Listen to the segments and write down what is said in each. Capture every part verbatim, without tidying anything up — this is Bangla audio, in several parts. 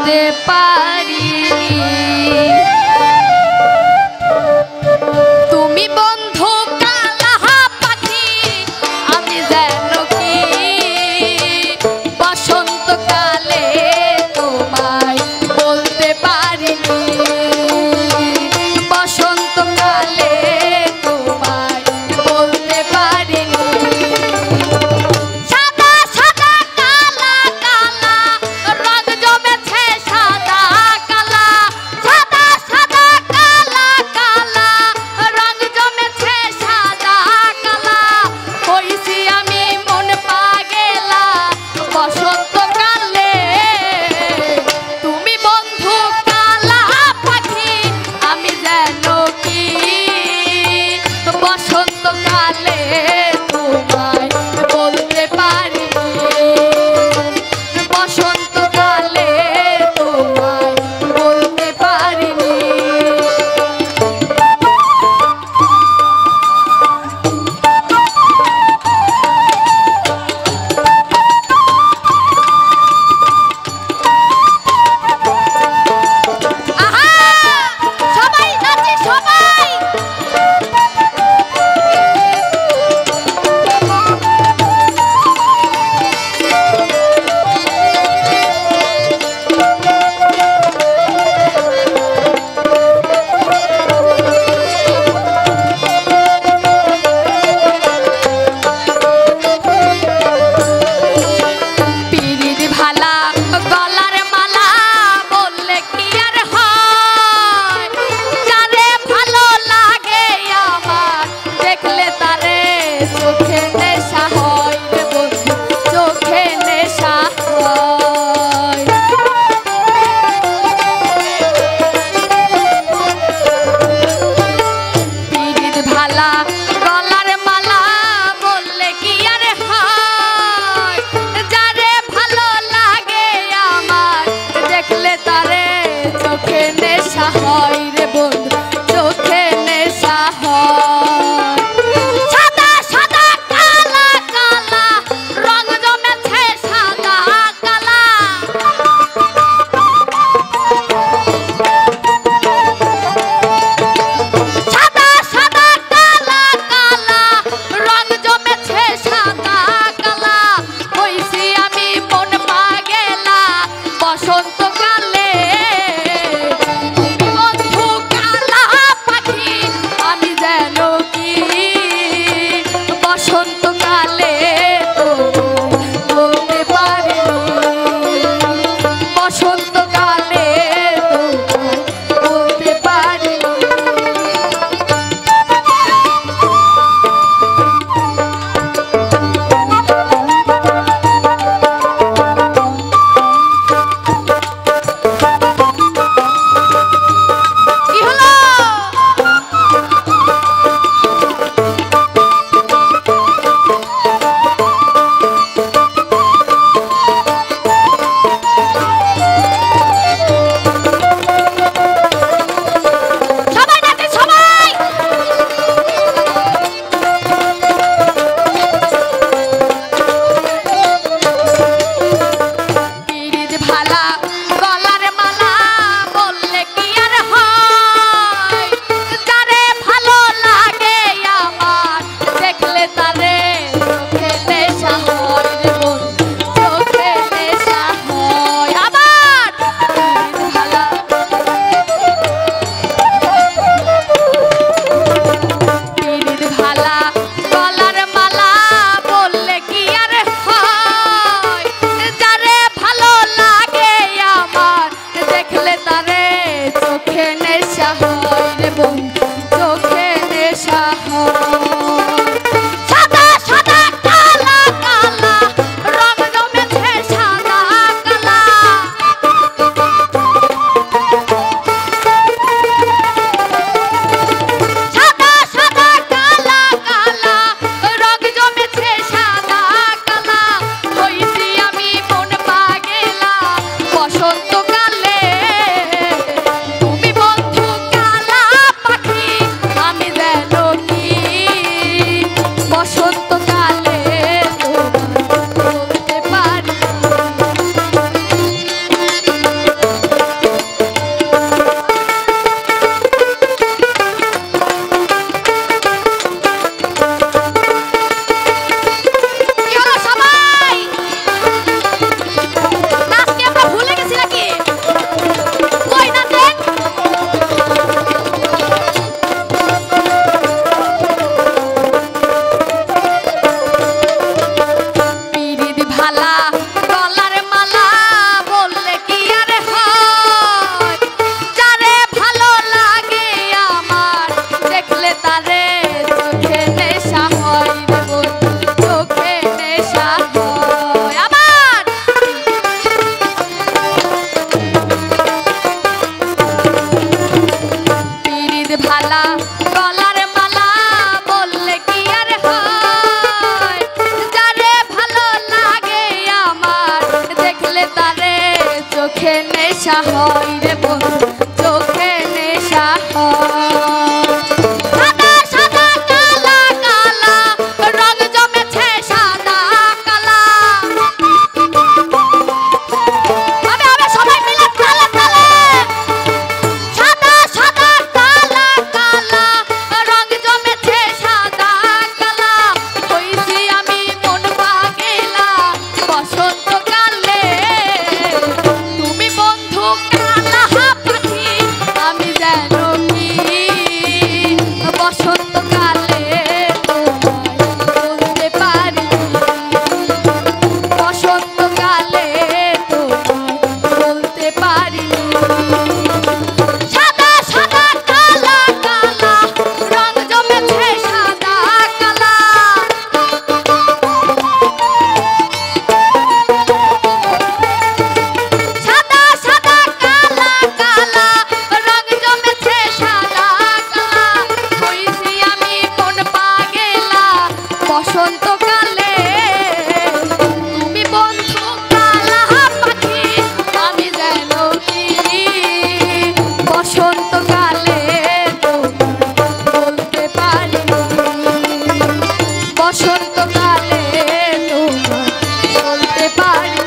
বলতে পারিনি তুমি বন্ধু কালা পাখি আমি যেন কি বসন্তকালে তোমায় বলতে পারিনি বসন্তকালে তোমায় বলতে পারিনি সাদা সাদা কালা কালা রং জমেছে সাদা কালা সাদা নেশা হয় রে বন্ধু চোখে নেশা হয় সাদা সাদা কালা কালা রং জমেছে সাদা কালা আবে আবে সবাই মিলে তালে তালে সাদা সাদা কালা কালা রং জমেছে সাদা কালা হইছি আমি মন পাগেলা বসন্তকালে তুমি বন্ধু কালা পাখি আমি যেন কি বসন্তকালে বলতে পারি বসন্তকালে বলতে পারি সাদা সাদা কালা কালা রং জমেছে সাদা কালা সাদা সাদা কালা কালা রং জমেছে সাদা কালা হইছি আমি মন পাগেলা বসন্তকালে তুমি বন্ধু কালা পাখি আমি যেন কি বসন্তকালে বলতে পারি বসন্তকালে বলতে পারি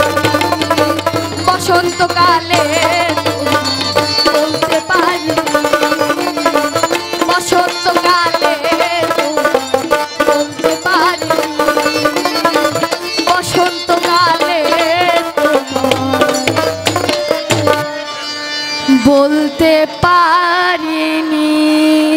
বসন্তকালে বলতে পারি বসন্তকালে বলতে পারি বসন্তকালে বলতে পারিনি।